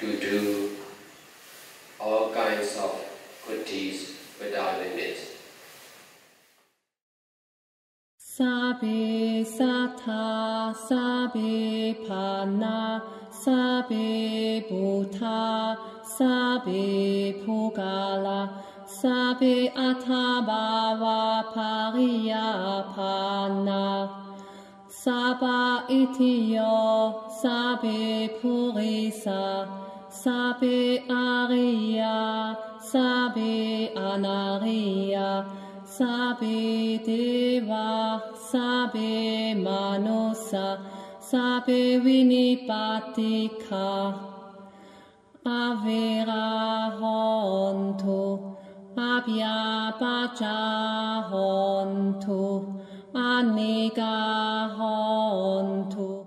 to do all kinds of good deeds without limits. Sabe Sata, Sabe Pana, Sabe Bhuta, Sabe Pugala, Sabe Atabhava Pariyapana, Saba Itiyo, Sabe Purisa, Sabe Ariya, Sabe Anariya, Sabe Deva, Sabe Manusa, Sabe Vinipatika, Avera Hontu, Abhyapacha Hontu, Aniga Hontu.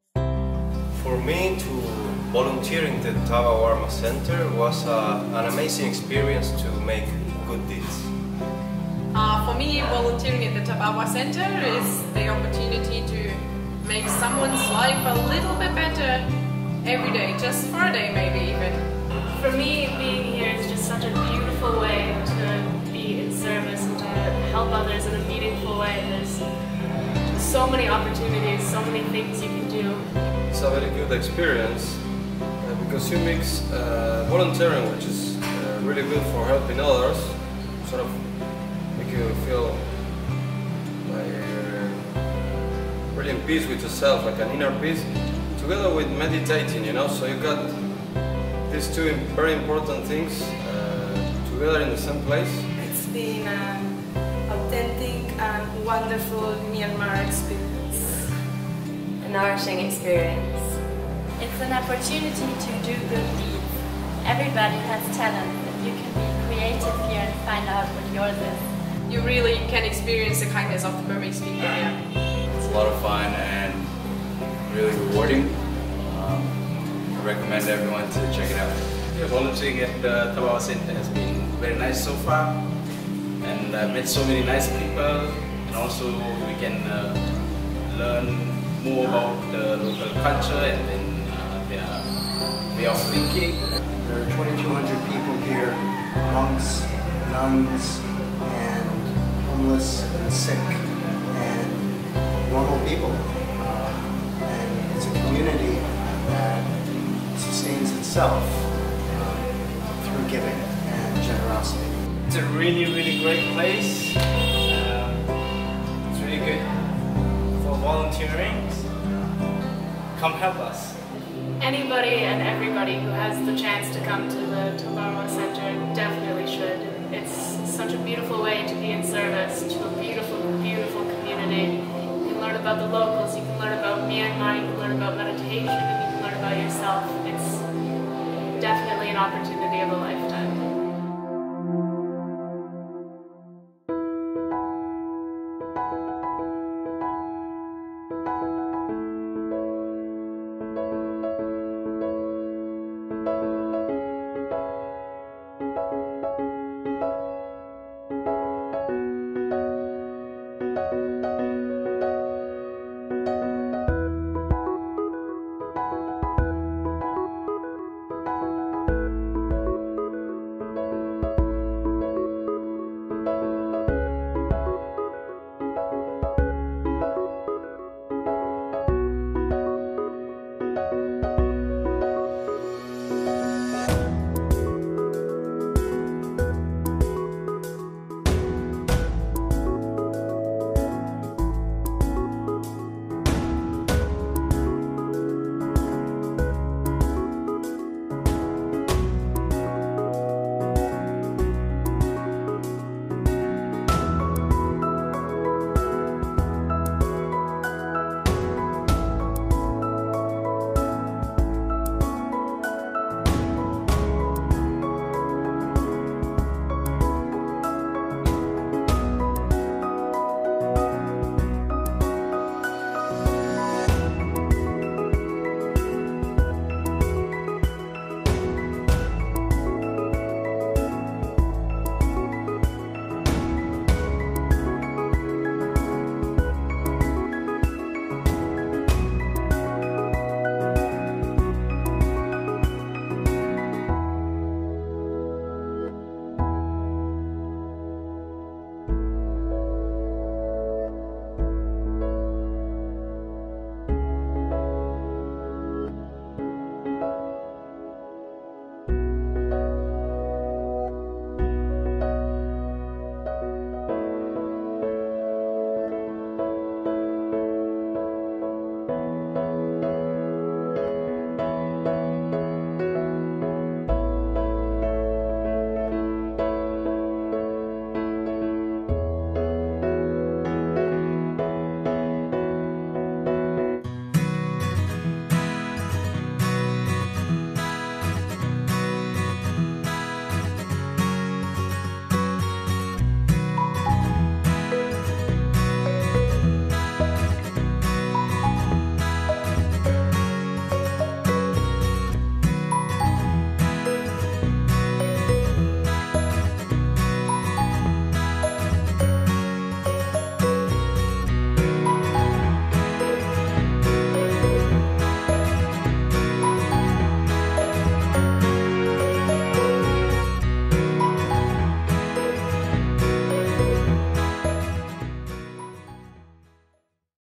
For me, to volunteer in the Taba Warma Center was an amazing experience to make good deeds. For me, volunteering at the Tabawa Center is the opportunity to make someone's life a little bit better every day, just for a day maybe even. For me, being here is just such a beautiful way to be in service and to help others in a meaningful way. There's so many opportunities, so many things you can do. It's a very good experience because you mix volunteering, which is really good for helping others, sort of make you feel like really in peace with yourself, like an inner peace, together with meditating, you know, so you got these two very important things together in the same place. It's been an authentic and wonderful Myanmar experience. A nourishing experience. It's an opportunity to do good deeds. Everybody has talent, but you can be creative here and find out what yours is. You really can experience the kindness of the Burmese people here. It's a lot of fun and really rewarding. I recommend everyone to check it out. Volunteering at the Tabawa Center has been very nice so far, and I've met so many nice people, and also we can learn more about the local culture and then their way of thinking. There are 2,200 people here, monks, nuns, and homeless and sick and normal people. And it's a community that sustains itself through giving and generosity. It's a really, really great place. It's really good for volunteering. Come help us. Anybody and everybody who has the chance to come to the Tabawa Center definitely should. It's such a beautiful way to be in service to a beautiful, beautiful community. You can learn about the locals, you can learn about Myanmar, you can learn about meditation, and you can learn about yourself. It's definitely an opportunity of a lifetime.